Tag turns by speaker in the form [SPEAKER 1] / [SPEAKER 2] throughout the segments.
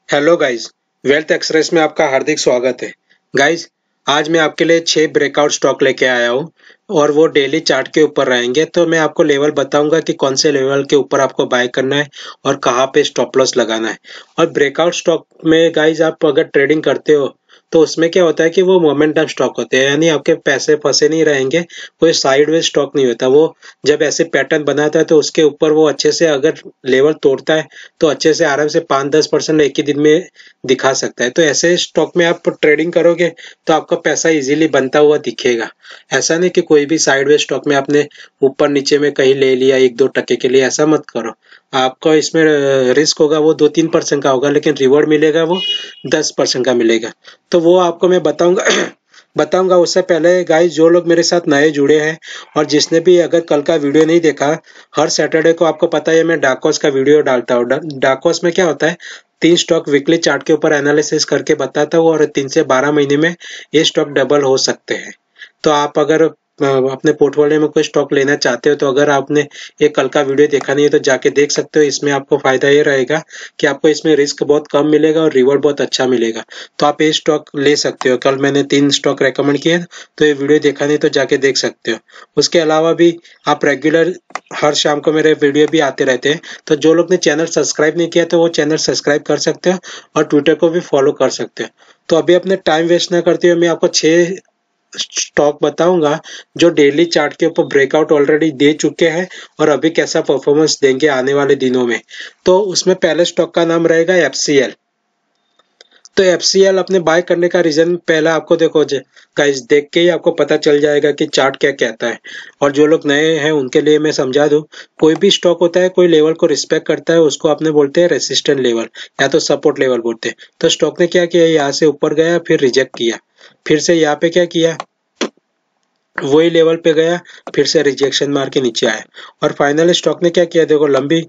[SPEAKER 1] Hello guys, wealth express में आपका हार्दिक स्वागत है। गाइस, आज मैं आपके लिए 6 ब्रेकआउट स्टॉक लेके आया हूँ और वो डेली चार्ट के ऊपर रहेंगे। तो मैं आपको लेवल बताऊंगा कि कौन से लेवल के ऊपर आपको बाय करना है और कहाँ पे स्टॉप लॉस लगाना है। और ब्रेकआउट स्टॉक में गाइस आप अगर ट्रेडिंग करते हो तो उसमें क्या होता है कि वो मोमेंटम स्टॉक होते हैं, यानी आपके पैसे फंसे नहीं रहेंगे, कोई साइडवेज स्टॉक नहीं होता। वो जब ऐसे पैटर्न बनाता है तो उसके ऊपर वो अच्छे से अगर लेवल तोड़ता है तो अच्छे से आराम से 5-10% एक ही दिन में दिखा सकता है। तो ऐसे स्टॉक में आप ट्रेडिंग करोगे तो आपका पैसा इजीली बनता हुआ दिखेगा। ऐसा नहीं कि कोई भी साइडवेज स्टॉक में आपने ऊपर नीचे में कहीं ले लिया 1-2 टके के लिए, ऐसा मत करो। आपका इसमें रिस्क होगा वो 2-3% का होगा, लेकिन रिवॉर्ड मिलेगा वो 10% का मिलेगा। तो वो आपको मैं बताऊंगा। उससे पहले गाइस, जो लोग मेरे साथ नए जुड़े हैं और जिसने भी अगर कल का वीडियो नहीं देखा, हर सैटरडे को आपको पता है मैं डार्क का वीडियो डालता हूँ। डार्क में क्या होता है, 3 स्टॉक वीकली चार्ट के ऊपर एनालिसिस करके बताता हूँ और 3 से 12 महीने में ये स्टॉक डबल हो सकते हैं। तो आप अगर अपने पोर्टफोलियो में कोई स्टॉक लेना चाहते हो तो अगर आपने ये कल का वीडियो देखा नहीं है तो जाके देख सकते हो। इसमें आपको फायदा ये रहेगा कि आपको इसमें रिस्क बहुत कम मिलेगा और रिवॉर्ड बहुत अच्छा मिलेगा। तो आप ये स्टॉक ले सकते हो। कल मैंने 3 स्टॉक रेकमेंड किए, तो ये वीडियो देखा नहीं तो जाके देख सकते हो। उसके अलावा भी आप रेगुलर हर शाम को मेरे वीडियो भी आते रहते हैं। तो जो लोग ने चैनल सब्सक्राइब नहीं किया तो वो चैनल सब्सक्राइब कर सकते हो और ट्विटर को भी फॉलो कर सकते हो। तो अभी अपने टाइम वेस्ट ना करते हुए मैं आपको 6 स्टॉक बताऊंगा जो डेली चार्ट के ऊपर ब्रेकआउट ऑलरेडी दे चुके हैं और अभी कैसा परफॉर्मेंस देंगे आने वाले दिनों में। तो उसमें पहले स्टॉक का नाम रहेगा एफसीएल। तो एफसीएल अपने बाय करने का रीजन पहला आपको देखो गाइस, देख के ही आपको पता चल जाएगा कि चार्ट क्या कहता है। और जो लोग नए हैं उनके लिए मैं समझा दूं, कोई भी स्टॉक होता है, कोई लेवल को रिस्पेक्ट करता है, उसको अपने बोलते हैं रेसिस्टेंट लेवल या तो सपोर्ट लेवल बोलते हैं। तो स्टॉक ने क्या किया, यहाँ से ऊपर गया, फिर रिजेक्ट किया, फिर से यहाँ पे क्या किया, वही लेवल पे गया, फिर से रिजेक्शन मार के नीचे आया और फाइनली स्टॉक ने क्या किया, देखो लंबी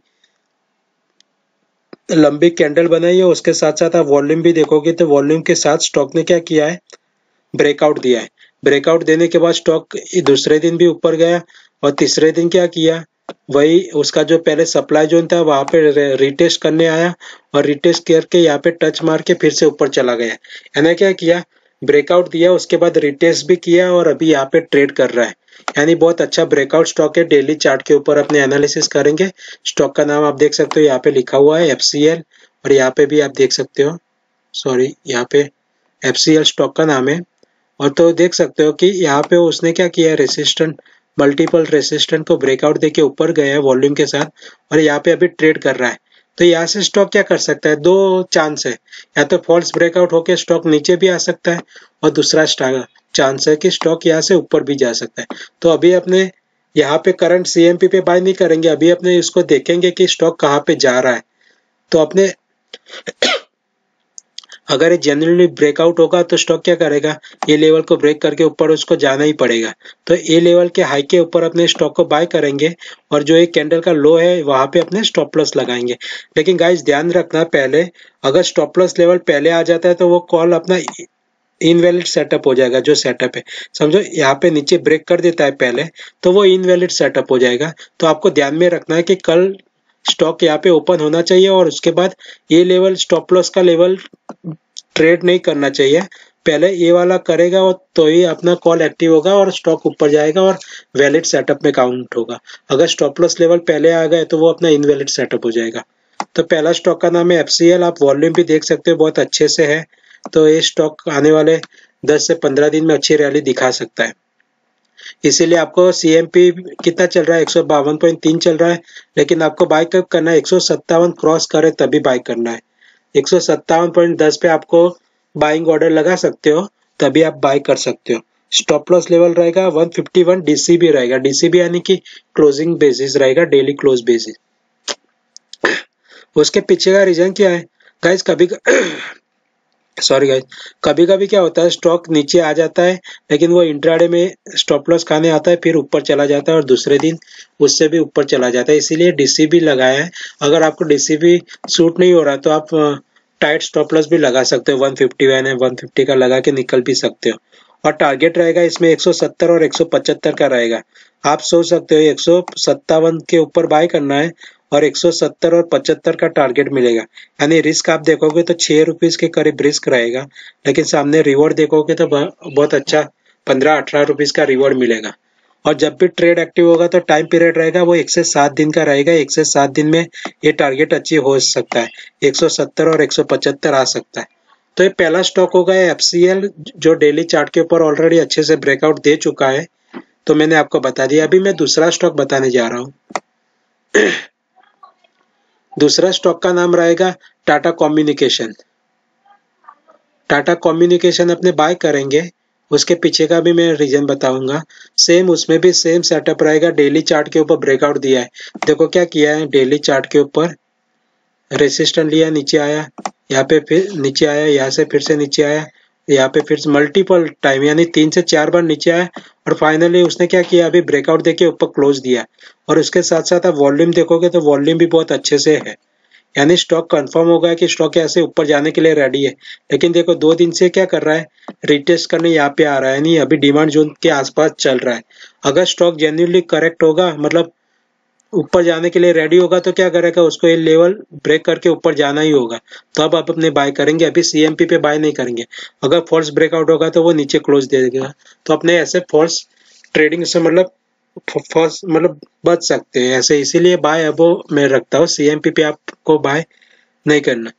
[SPEAKER 1] लंबी कैंडल बनाई है। उसके साथ साथ आप वॉल्यूम भी देखोगे तो वॉल्यूम के साथ स्टॉक ने क्या किया है, ब्रेकआउट दिया है। ब्रेकआउट देने के बाद स्टॉक दूसरे दिन भी ऊपर गया और तीसरे दिन क्या किया, वही उसका जो पहले सप्लाई जोन था वहां पे रिटेस्ट करने आया और रिटेस्ट करके यहाँ पे टच मार के फिर से ऊपर चला गया। यानी क्या किया, ब्रेकआउट दिया, उसके बाद रिटेस्ट भी किया और अभी यहाँ पे ट्रेड कर रहा है। यानी बहुत अच्छा ब्रेकआउट स्टॉक है। डेली चार्ट के ऊपर अपने एनालिसिस करेंगे। स्टॉक का नाम आप देख सकते हो, यहाँ पे लिखा हुआ है एफसीएल और यहाँ पे भी आप देख सकते हो, सॉरी यहाँ पे एफसीएल स्टॉक का नाम है। और तो देख सकते हो कि यहाँ पे उसने क्या किया, रेसिस्टेंट मल्टीपल रेसिस्टेंट को ब्रेकआउट देके ऊपर गया है वॉल्यूम के साथ और यहाँ पे अभी ट्रेड कर रहा है। तो यहाँ से स्टॉक क्या कर सकता है, 2 चांस है, या तो फॉल्स ब्रेकआउट होके स्टॉक नीचे भी आ सकता है और दूसरा चांस है कि स्टॉक यहाँ से ऊपर भी जा सकता है। तो अभी अपने यहाँ पे करंट सीएमपी पे बाय नहीं करेंगे, अभी अपने इसको देखेंगे कि स्टॉक कहाँ पे जा रहा है। तो अपने अगर ये जनरली ब्रेकआउट होगा तो स्टॉक क्या करेगा, ये लेवल को ब्रेक करके ऊपर उसको जाना ही पड़ेगा। तो ये लेवल के हाई के ऊपर अपने स्टॉक को बाय करेंगे और जो एक कैंडल का लो है वहां पे अपने स्टॉप लॉस लगाएंगे। लेकिन गाइस ध्यान रखना, पहले अगर स्टॉप लॉस लेवल पहले आ जाता है तो वो कॉल अपना इनवैलिड सेटअप हो जाएगा। जो सेटअप है समझो यहाँ पे नीचे ब्रेक कर देता है पहले, तो वो इनवैलिड सेटअप हो जाएगा। तो आपको ध्यान में रखना है कि कल स्टॉक यहाँ पे ओपन होना चाहिए और उसके बाद ये लेवल स्टॉप लॉस का लेवल ट्रेड नहीं करना चाहिए। पहले ये वाला करेगा और तो ही अपना कॉल एक्टिव होगा और स्टॉक ऊपर जाएगा और वैलिड सेटअप में काउंट होगा। अगर स्टॉप लॉस लेवल पहले आ गए तो वो अपना इनवैलिड सेटअप हो जाएगा। तो पहला स्टॉक का नाम है एफसीएल। आप वॉल्यूम भी देख सकते हो, बहुत अच्छे से है। तो ये स्टॉक आने वाले 10 से 15 दिन में अच्छी रैली दिखा सकता है। इसीलिए आपको सीएमपी कितना चल रहा है, 152.3 चल रहा है, लेकिन आपको बाय कब करना है, 157 क्रॉस करे तभी बाय करना है। 157.10 पे आपको बाइंग ऑर्डर लगा सकते हो, तभी आप बाय कर सकते हो। स्टॉप लॉस लेवल रहेगा 151, डीसीबी रहेगा, डीसीबी यानी कि क्लोजिंग बेसिस रहेगा, डेली क्लोज बेसिस। उसके पीछे का रीजन क्या है गाइस, कभी कभी क्या होता है, स्टॉक नीचे आ जाता है लेकिन वो इंट्राडे में स्टॉप लॉस खाने आता है, फिर ऊपर चला जाता है और दूसरे दिन उससे भी ऊपर चला जाता है। इसीलिए डीसीबी लगाया है। अगर आपको डीसीबी सूट नहीं हो रहा तो आप टाइट स्टॉप लॉस भी लगा सकते हो। 151 है, 150 का लगा के निकल भी सकते हो। और टारगेट रहेगा इसमें 170 और 175 का रहेगा। आप सोच सकते हो 157 के ऊपर बाय करना है और 170 और 75 का टारगेट मिलेगा। यानी रिस्क आप देखोगे तो 6 रुपीज के करीब रिस्क रहेगा, लेकिन सामने रिवॉर्ड देखोगे तो बहुत अच्छा 15-18 रुपीज का रिवॉर्ड मिलेगा। और जब भी ट्रेड एक्टिव होगा तो टाइम पीरियड रहेगा वो 1 से 7 दिन का रहेगा। 1 से 7 दिन में ये टारगेट अचीव हो सकता है, 170 और 175 आ सकता है। तो ये पहला स्टॉक होगा एफसीएल, जो डेली चार्ट के ऊपर ऑलरेडी अच्छे से ब्रेकआउट दे चुका है, तो मैंने आपको बता दिया। अभी मैं दूसरा स्टॉक बताने जा रहा हूँ। दूसरा स्टॉक का नाम रहेगा टाटा कम्युनिकेशन। टाटा कम्युनिकेशन अपने बाय करेंगे, उसके पीछे का भी मैं रीजन बताऊंगा। सेम उसमें भी सेम सेटअप रहेगा। डेली चार्ट के ऊपर ब्रेकआउट दिया है, देखो क्या किया है। डेली चार्ट के ऊपर रेसिस्टेंट लिया, नीचे आया, यहाँ पे फिर नीचे आया, यहाँ से फिर से नीचे आया, यहाँ पे फिर से मल्टीपल टाइम यानी 3 से 4 बार नीचे आया, और फाइनली उसने क्या किया, अभी ब्रेकआउट देके ऊपर क्लोज दिया। और उसके साथ साथ आप वॉल्यूम देखोगे तो वॉल्यूम भी बहुत अच्छे से है, यानी स्टॉक कंफर्म होगा कि स्टॉक ऐसे ऊपर जाने के लिए रेडी है। लेकिन देखो 2 दिन से क्या कर रहा है, रिटेस्ट करने यहाँ पे आ रहा है, नहीं अभी डिमांड जोन के आसपास चल रहा है। अगर स्टॉक जेन्युइनली करेक्ट होगा, मतलब ऊपर जाने के लिए रेडी होगा, तो क्या करेगा, उसको ये लेवल ब्रेक करके ऊपर जाना ही होगा। तो अब आप अपने बाय करेंगे, अभी सीएमपी पे बाय नहीं करेंगे। अगर फॉल्स ब्रेकआउट होगा तो वो नीचे क्लोज दे देगा, तो अपने ऐसे फॉल्स ट्रेडिंग से फॉल्स बच सकते हैं ऐसे। इसीलिए बाय अब मैं रखता हूँ, सीएमपी पे आपको बाय नहीं करना।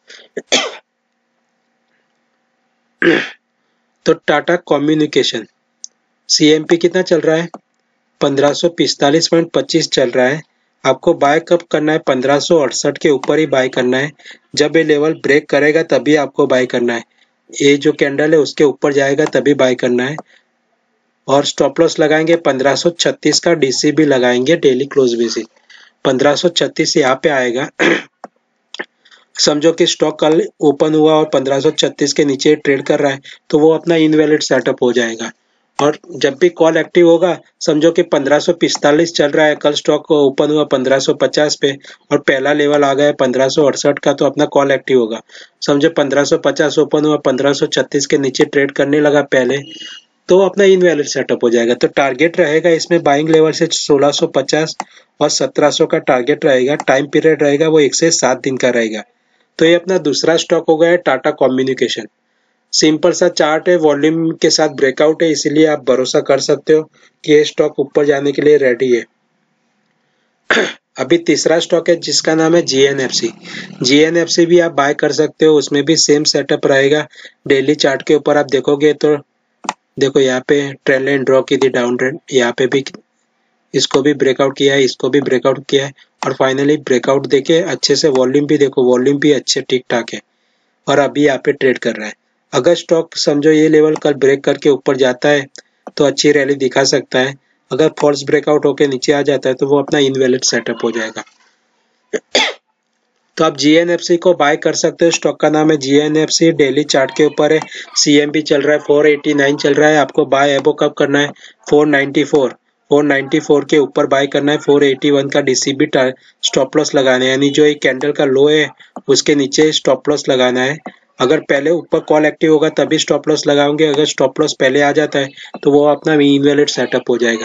[SPEAKER 1] तो टाटा कम्युनिकेशन सीएमपी कितना चल रहा है, 1545.25 चल रहा है। आपको बाय कब करना है, 1568 के ऊपर ही बाय करना है। जब ये लेवल ब्रेक करेगा तभी आपको बाय करना है। ये जो कैंडल है उसके ऊपर जाएगा तभी बाय करना है। और स्टॉप लॉस लगाएंगे 1536 का, डीसी भी लगाएंगे डेली क्लोज बेसिस। 1536 यहाँ पे आएगा। समझो कि स्टॉक कल ओपन हुआ और 1536 के नीचे ट्रेड कर रहा है, तो वो अपना इनवैलिड सेटअप हो जाएगा। और जब भी कॉल एक्टिव होगा, समझो कि 1545 चल रहा है, कल स्टॉक ओपन हुआ 1550 पे और पहला लेवल आ गया है 1568 का, तो अपना कॉल एक्टिव होगा। समझो 1550 ओपन हुआ, 1536 के नीचे ट्रेड करने लगा पहले, तो अपना इनवैलिड सेटअप हो जाएगा। तो टारगेट रहेगा इसमें बाइंग लेवल से 1650 और 1700 का टारगेट रहेगा। टाइम पीरियड रहेगा वो 1 से 7 दिन का रहेगा। तो ये अपना दूसरा स्टॉक हो गया है टाटा कम्युनिकेशन। सिंपल सा चार्ट है, वॉल्यूम के साथ ब्रेकआउट है, इसीलिए आप भरोसा कर सकते हो कि ये स्टॉक ऊपर जाने के लिए रेडी है। अभी तीसरा स्टॉक है जिसका नाम है जीएनएफसी। जीएनएफसी भी आप बाय कर सकते हो, उसमें भी सेम सेटअप रहेगा। डेली चार्ट के ऊपर आप देखोगे तो देखो यहाँ पे ट्रेंड लाइन ड्रॉ की थी डाउन ट्रेंड, यहाँ पे भी इसको भी ब्रेकआउट किया है, इसको भी ब्रेकआउट किया है, और फाइनली ब्रेकआउट देके अच्छे से वॉल्यूम भी देखो, वॉल्यूम भी अच्छे ठीक ठाक है, और अभी यहाँ पे ट्रेड कर रहा है। अगर स्टॉक समझो ये लेवल कल ब्रेक करके ऊपर जाता है तो अच्छी रैली दिखा सकता है। अगर फॉल्स ब्रेकआउट होके नीचे आ जाता है तो वो अपना इनवैलिड सेटअप हो जाएगा। तो आप जीएनएफसी को बाय कर सकते हो। स्टॉक का नाम है जीएनएफसी, डेली चार्ट के ऊपर है, सीएमपी चल रहा है 489 चल रहा है। आपको बाय एबो कब करना है, 494 के ऊपर बाय करना है। 481 का डीसीबी स्टॉप लॉस लगाना है, यानी जो एक कैंडल का लो है उसके नीचे स्टॉप लॉस लगाना है। अगर पहले ऊपर कॉल एक्टिव होगा तभी स्टॉप लॉस लगाओगे, अगर स्टॉप लॉस पहले आ जाता है तो वो अपना इनवैलिड सेटअप हो जाएगा।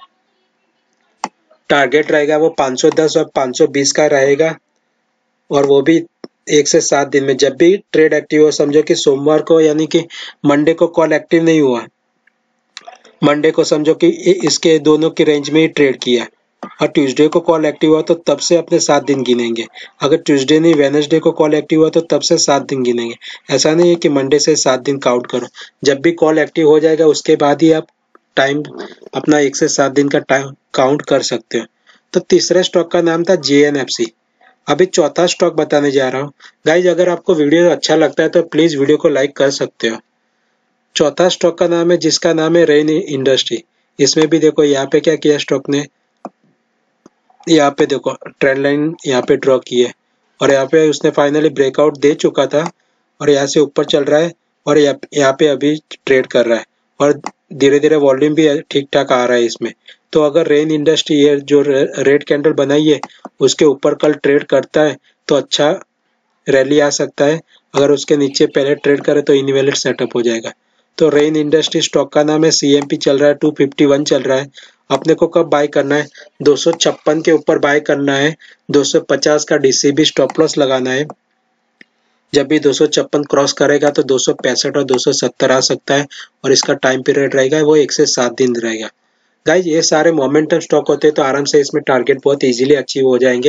[SPEAKER 1] टारगेट रहेगा वो 510 और 520 का रहेगा, और वो भी 1 से 7 दिन में। जब भी ट्रेड एक्टिव हो, समझो कि सोमवार को यानी कि मंडे को कॉल एक्टिव नहीं हुआ, मंडे को समझो कि इसके दोनों की रेंज में ही ट्रेड किया, और ट्यूसडे को कॉल एक्टिव हुआ तो तब से अपने 7 दिन गिनेंगे। अगर ट्यूसडे नहीं वेडनेसडे को कॉल एक्टिव हुआ तो तब से 7 दिन गिनेंगे। ऐसा नहीं है कि मंडे से 7 दिन काउंट करो, जब भी कॉल एक्टिव हो जाएगा उसके बाद ही आप टाइम अपना 1 से 7 दिन का टाइम काउंट कर सकते हो। तो तीसरे स्टॉक का नाम था जेएनएफसी। अभी चौथा स्टॉक बताने जा रहा हूँ। गाइज अगर आपको वीडियो अच्छा लगता है तो प्लीज वीडियो को लाइक कर सकते हो। चौथा स्टॉक का नाम है जिसका नाम है रेन इंडस्ट्री। इसमें भी देखो यहाँ पे क्या किया स्टॉक ने, यहाँ पे देखो ट्रेंड लाइन यहाँ पे ड्रॉ की है, और यहाँ पे उसने फाइनली ब्रेकआउट दे चुका था और यहाँ से ऊपर चल रहा है, और यहाँ पे अभी ट्रेड कर रहा है, और धीरे धीरे वॉल्यूम भी ठीक ठाक आ रहा है इसमें। तो अगर रेन इंडस्ट्री ये जो रेड कैंडल बनाई है उसके ऊपर कल ट्रेड करता है तो अच्छा रैली आ सकता है। अगर उसके नीचे पहले ट्रेड करे तो इनवैलिड सेटअप हो जाएगा। तो रेन इंडस्ट्री स्टॉक का नाम है, सीएमपी चल रहा है 251 चल रहा है, अपने को कब बाय करना है, 256 के ऊपर बाय करना है, 250 का डीसीबी स्टॉप लॉस लगाना है। जब भी 256 क्रॉस करेगा तो 265 और 270 आ सकता है और इसका टाइम पीरियड रहेगा वो 1 से 7 दिन रहेगा। गाइज ये सारे मोमेंटम स्टॉक होते हैं तो आराम से इसमें टारगेट बहुत इजीली अचीव हो जाएंगे।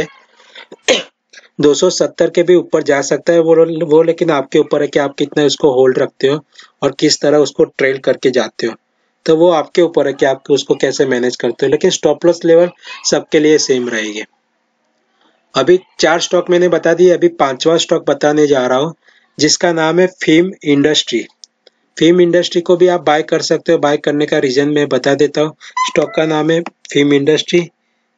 [SPEAKER 1] 270 के भी ऊपर जा सकता है वो लेकिन आपके ऊपर है कि आप कितना उसको होल्ड रखते हो और किस तरह उसको ट्रेल करके जाते हो, तो वो आपके ऊपर है कि आप उसको कैसे मैनेज करते हो, लेकिन स्टॉप लॉस लेवल सबके लिए सेम रहेगी। अभी 4 स्टॉक मैंने बता दिए, अभी 5वां स्टॉक बताने जा रहा हूँ जिसका नाम है फिल्म इंडस्ट्री। फिल्म इंडस्ट्री को भी आप बाय कर सकते हो, बाय करने का रीजन मैं बता देता हूँ। स्टॉक का नाम है फिल्म इंडस्ट्री।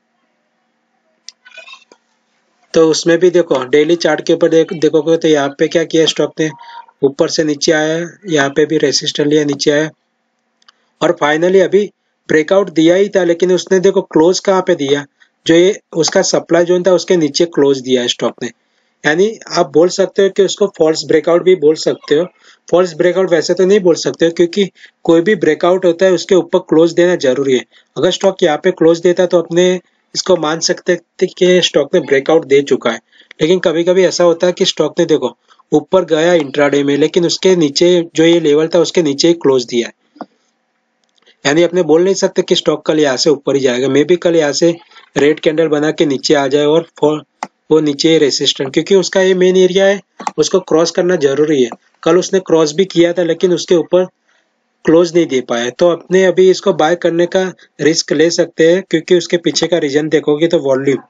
[SPEAKER 1] तो उसमें भी देखो डेली चार्ट के ऊपर देखोगे तो यहाँ पे क्या किया स्टॉक ने, ऊपर से नीचे आया, यहाँ पे भी रेसिस्टेंस लिया, नीचे आया और फाइनली अभी ब्रेकआउट दिया ही था, लेकिन उसने देखो क्लोज कहाँ पे दिया, जो ये उसका सप्लाई जोन था उसके नीचे क्लोज दिया है स्टॉक ने। यानी आप बोल सकते हो कि उसको फॉल्स ब्रेकआउट भी बोल सकते हो। फॉल्स ब्रेकआउट वैसे तो नहीं बोल सकते हो क्योंकि कोई भी ब्रेकआउट होता है उसके ऊपर क्लोज देना जरूरी है। अगर स्टॉक यहाँ पे क्लोज देता तो अपने इसको मान सकते थे कि स्टॉक ने ब्रेकआउट दे चुका है, लेकिन कभी कभी ऐसा होता है कि स्टॉक ने देखो ऊपर गया इंट्राडे में लेकिन उसके नीचे जो ये लेवल था उसके नीचे ही क्लोज दिया है। यानी अपने बोल नहीं सकते कि स्टॉक कल यहाँ से ऊपर ही जाएगा, मे भी कल यहाँ से रेड कैंडल बना के नीचे आ जाए और वो नीचे रेसिस्टेंट, क्योंकि उसका ये मेन एरिया है, उसको क्रॉस करना जरूरी है। कल उसने क्रॉस भी किया था लेकिन उसके ऊपर क्लोज नहीं दे पाया, तो अपने अभी इसको बाय करने का रिस्क ले सकते हैं क्योंकि उसके पीछे का रीजन देखोगे तो वॉल्यूम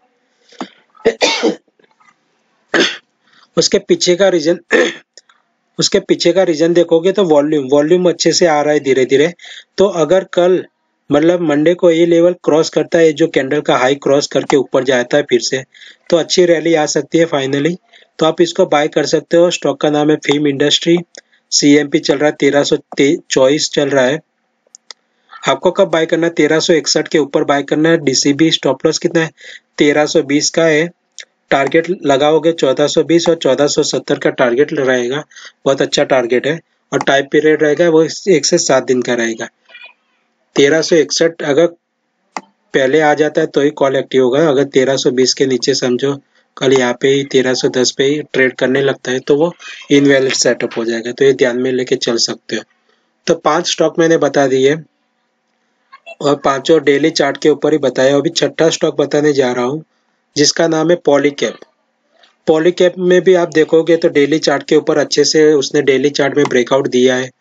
[SPEAKER 1] उसके पीछे का रीजन उसके पीछे का रीजन देखोगे तो वॉल्यूम अच्छे से आ रहा है धीरे धीरे। तो अगर कल मतलब मंडे को ये लेवल क्रॉस करता है, जो कैंडल का हाई क्रॉस करके ऊपर जाता है फिर से, तो अच्छी रैली आ सकती है फाइनली। तो आप इसको बाय कर सकते हो। स्टॉक का नाम है फिल्म इंडस्ट्री। सीएमपी चल रहा है 1324 चल रहा है। आपको कब बाय करना है, 1361 के ऊपर बाय करना है। डीसीबी स्टॉप लॉस कितना है, 1320 का है। टारगेट लगाओगे 1420 और 1470 का टारगेट रहेगा, बहुत अच्छा टारगेट है। और टाइम पीरियड रहेगा वो 1 से 7 दिन का रहेगा। 1361 अगर पहले आ जाता है तो ही कॉल एक्टिव होगा। अगर 1320 के नीचे समझो कल यहाँ पे ही 1310 पे ही ट्रेड करने लगता है तो वो इनवैलिड सेटअप हो जाएगा, तो ये ध्यान में लेके चल सकते हो। तो 5 स्टॉक मैंने बता दिए और पांचों डेली चार्ट के ऊपर ही बताया। अभी छठा स्टॉक बताने जा रहा हूँ जिसका नाम है पॉलीकैब। पॉलीकैब में भी आप देखोगे तो डेली चार्ट के ऊपर अच्छे से उसने डेली चार्ट में ब्रेकआउट दिया है।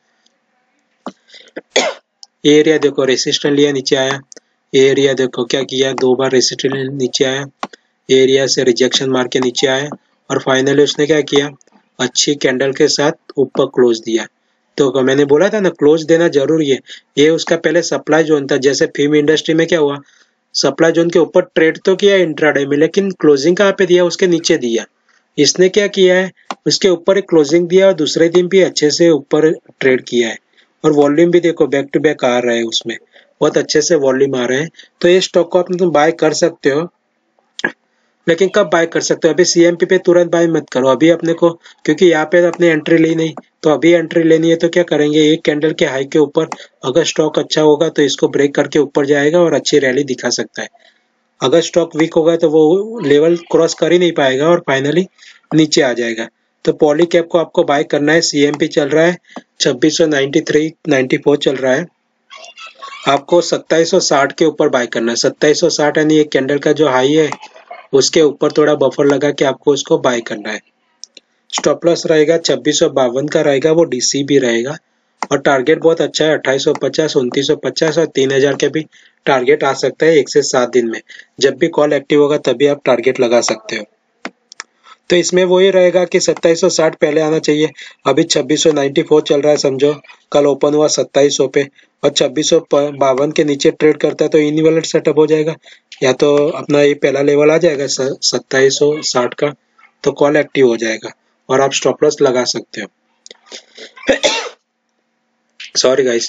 [SPEAKER 1] ये एरिया देखो रेसिस्टेंस लिया, नीचे आया। ये एरिया देखो क्या किया, 2 बार रेसिस्टेंस नीचे आया, ये एरिया से रिजेक्शन मार के नीचे आया और फाइनली उसने क्या किया, अच्छी कैंडल के साथ ऊपर क्लोज दिया। तो मैंने बोला था ना क्लोज देना जरूरी है। ये उसका पहले सप्लाई जोन था, जैसे फिल्म इंडस्ट्री में क्या हुआ, सप्लाई जोन के ऊपर ट्रेड तो किया इंट्राडे में लेकिन क्लोजिंग कहाँ पे दिया, उसके नीचे दिया। इसने क्या किया है, उसके ऊपर एक क्लोजिंग दिया और दूसरे दिन भी अच्छे से ऊपर ट्रेड किया है और वॉल्यूम भी देखो बैक टू बैक आ रहा है, उसमें बहुत अच्छे से वॉल्यूम आ रहे हैं। तो ये स्टॉक को आप बाय कर सकते हो, लेकिन कब बाय कर सकते हो, अभी सीएमपी पे तुरंत बाय मत करो अभी अपने को, क्योंकि यहाँ पे अपने एंट्री ली नहीं। तो अभी एंट्री लेनी है तो क्या करेंगे, एक कैंडल के हाई के ऊपर अगर स्टॉक अच्छा होगा तो इसको ब्रेक करके ऊपर जाएगा और अच्छी रैली दिखा सकता है। अगर स्टॉक वीक होगा तो वो लेवल क्रॉस कर ही नहीं पाएगा और फाइनली नीचे आ जाएगा। तो पॉली कैप को आपको बाय करना है। सीएमपी चल रहा है 2693-94 चल रहा है। आपको 2760 के ऊपर बाय करना है। 2760 यानी एक कैंडल का जो हाई है उसके ऊपर थोड़ा बफर लगा के आपको उसको बाय करना है। स्टॉप लॉस रहेगा 2652 का रहेगा, वो डीसी भी रहेगा और टारगेट बहुत अच्छा है 2850, 2950 और 3000 के भी टारगेट आ सकता है 1 से 7 दिन में। जब भी कॉल एक्टिव होगा तभी आप टारगेट लगा सकते हो। तो इसमें वही रहेगा कि 2760 पहले आना चाहिए। अभी 2694 चल रहा है समझो, कल ओपन हुआ 2700 पे और 2652 के नीचे ट्रेड करता है तो इनवैलिड सेटअप हो जाएगा, या तो अपना ये पहला लेवल आ जाएगा 2760 का, तो कॉल एक्टिव हो जाएगा और आप स्टॉप लॉस लगा सकते हो। सॉरी गाइस,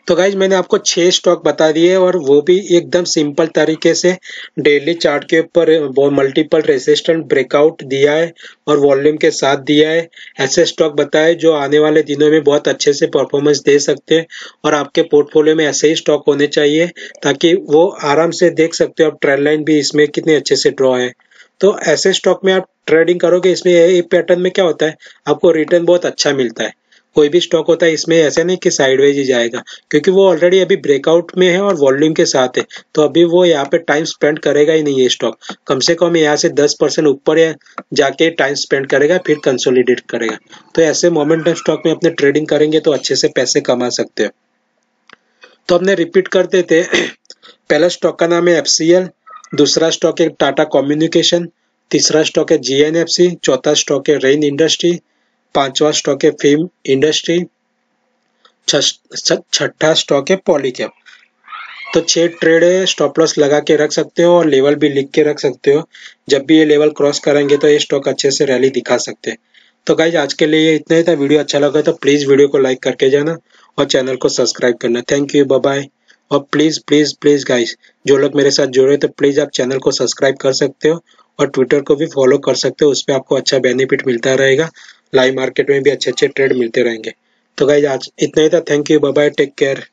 [SPEAKER 1] तो गाइज मैंने आपको 6 स्टॉक बता दिए और वो भी एकदम सिंपल तरीके से डेली चार्ट के ऊपर मल्टीपल रेजिस्टेंस ब्रेकआउट दिया है और वॉल्यूम के साथ दिया है। ऐसे स्टॉक बताए जो आने वाले दिनों में बहुत अच्छे से परफॉर्मेंस दे सकते हैं और आपके पोर्टफोलियो में ऐसे ही स्टॉक होने चाहिए ताकि वो आराम से देख सकते हो आप ट्रेंड लाइन भी इसमें कितने अच्छे से ड्रॉ है। तो ऐसे स्टॉक में आप ट्रेडिंग करोगे, इसमें ये पैटर्न में क्या होता है, आपको रिटर्न बहुत अच्छा मिलता है। कोई भी स्टॉक होता है इसमें ऐसा नहीं कि साइडवेज ही जाएगा, क्योंकि वो ऑलरेडी अभी ब्रेकआउट में है और वॉल्यूम के साथ है, तो अभी वो यहाँ पे टाइम स्पेंड करेगा ही नहीं ये स्टॉक। कम से कम यहाँ से 10% ऊपर या जाके टाइम स्पेंड करेगा, फिर कंसोलिडेट करेगा। तो ऐसे मोमेंटम स्टॉक में अपने ट्रेडिंग करेंगे तो अच्छे से पैसे कमा सकते हो। तो अपने रिपीट कर देते हैं। पहला स्टॉक का नाम है एफसीएल, दूसरा स्टॉक है टाटा कम्युनिकेशन, तीसरा स्टॉक है जीएनएफसी, चौथा स्टॉक है रेन इंडस्ट्री, पांचवा स्टॉक है फिल्म इंडस्ट्री, छठा स्टॉक है पॉलीकैब। तो 6 ट्रेड है, स्टॉप लॉस लगा के रख सकते हो और लेवल भी लिख के रख सकते हो। जब भी ये लेवल क्रॉस करेंगे तो ये स्टॉक अच्छे से रैली दिखा सकते हैं। तो गाइज आज के लिए इतना ही था। वीडियो अच्छा लगा तो प्लीज वीडियो को लाइक करके जाना और चैनल को सब्सक्राइब करना। Thank you, bye bye. और प्लीज प्लीज प्लीज गाइज, जो लोग मेरे साथ जुड़े तो प्लीज आप चैनल को सब्सक्राइब कर सकते हो और ट्विटर को भी फॉलो कर सकते हो। उस पर आपको अच्छा बेनिफिट मिलता रहेगा। लाइव मार्केट में भी अच्छे अच्छे ट्रेड मिलते रहेंगे। तो गाइज आज इतना ही था। Thank you, bye bye, take care.